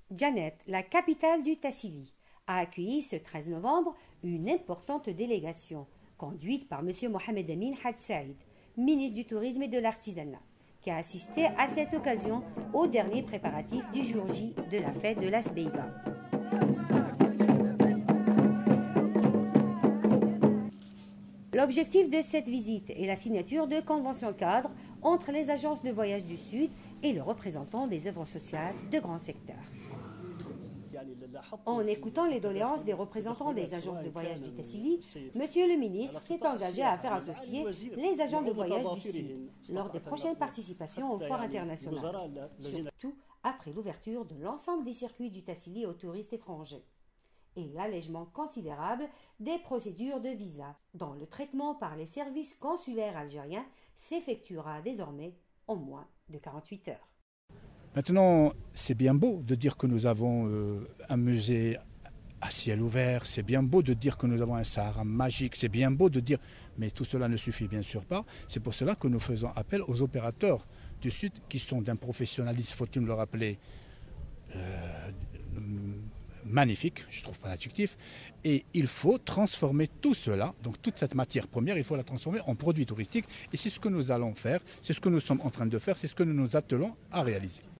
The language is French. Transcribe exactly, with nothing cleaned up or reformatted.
Djanet, la capitale du Tassili, a accueilli ce treize novembre une importante délégation conduite par M. Mohamed Amin Hadj Saïd, ministre du Tourisme et de l'Artisanat, qui a assisté à cette occasion aux derniers préparatifs du jour J de la fête de la Sbeiba. L'objectif de cette visite est la signature de conventions cadres entre les agences de voyage du Sud et le représentant des œuvres sociales de grands secteurs. En écoutant les doléances des représentants des agences de voyage du Tassili, Monsieur le ministre s'est engagé à faire associer les agents de voyage du Sud lors des prochaines participations aux foires internationales, surtout après l'ouverture de l'ensemble des circuits du Tassili aux touristes étrangers et l'allègement considérable des procédures de visa, dont le traitement par les services consulaires algériens s'effectuera désormais en moins de quarante-huit heures. Maintenant, c'est bien beau de dire que nous avons euh, un musée à ciel ouvert, c'est bien beau de dire que nous avons un Sahara magique, c'est bien beau de dire, mais tout cela ne suffit bien sûr pas. C'est pour cela que nous faisons appel aux opérateurs du Sud qui sont d'un professionnalisme, faut-il le rappeler, euh, magnifique, je ne trouve pas l'adjectif, et il faut transformer tout cela, donc toute cette matière première, il faut la transformer en produits touristiques, et c'est ce que nous allons faire, c'est ce que nous sommes en train de faire, c'est ce que nous nous attelons à réaliser.